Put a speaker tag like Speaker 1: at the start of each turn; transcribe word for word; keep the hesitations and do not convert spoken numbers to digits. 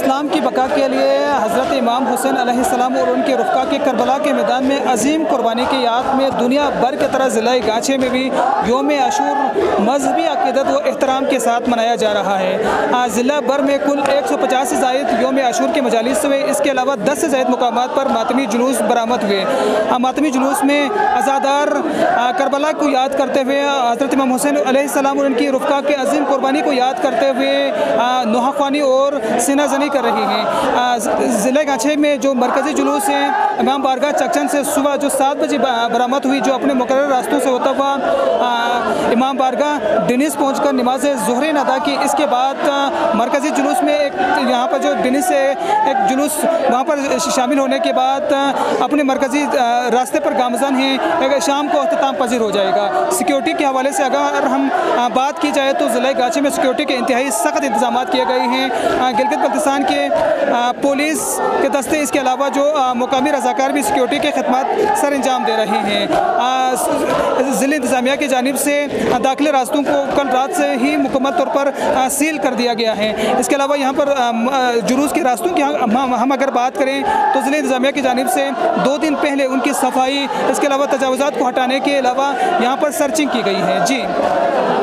Speaker 1: इस्लाम की बका के लिए हज़रत इमाम हुसैन अलैहिस्सलाम और उनके रुफ़क़ा के करबला के मैदान में अजीम कुर्बानी की याद में दुनिया भर की तरह ज़िला गाछे में भी योम आशूर मजहबी अक़ीदत व एहतराम के साथ मनाया जा रहा है। ज़िला भर में कुल एक सौ पचास से ज़ायद योम आशूर के मजालिस हुए। इसके अलावा दस से ज़ायद मुकामात पर मातमी जुलूस बरामद हुए। मातमी जुलूस में अज़ादार करबला को याद करते हुए हज़रत इमाम हुसैन अलैहिस्सलाम और उनकी रुफ़क़ा के अजीम कुर्बानी को याद करते हुए नोहाख्वानी और सीना जनी कर रही हैं। ज़िले गाछे में जो मरकज़ी जुलूस है इमाम बारगाह चकचन से सुबह जो सात बजे बरामद हुई, जो अपने मुकर्रर रास्तों से होता हुआ इमाम बारगाह डिनिस पहुंचकर नमाज ज़ुहर अदा की। इसके बाद मरकज़ी जुलूस में एक यहाँ पर जो डिनिस से एक जुलूस वहाँ पर शामिल होने के बाद अपने मरकज़ी रास्ते पर गामज़न हैं। शाम को अख्ताम पजीर हो जाएगा। सिक्योरिटी के हवाले से अगर हम बात की जाए तो ज़िले गाछे में सिक्योरिटी के इंतहाई सख्त इंतजाम किए गए हैं। गिलगित बल्तिस्तान के पुलिस के दस्ते, इसके अलावा जो मुकामी रज़ाकार भी सिक्योरिटी के खदमात सर अंजाम दे रहे हैं। ज़िले इंतज़ामिया की जानिब से दाखिली रास्तों को कल रात से ही मुकम्मल तौर पर सील कर दिया गया है। इसके अलावा यहाँ पर जुलूस के रास्तों की हम अगर बात करें तो ज़िले इंतज़ामिया की जानिब से दो दिन पहले उनकी सफाई, इसके अलावा तजावुज़ात को हटाने के अलावा यहाँ पर सर्चिंग की गई है। जी।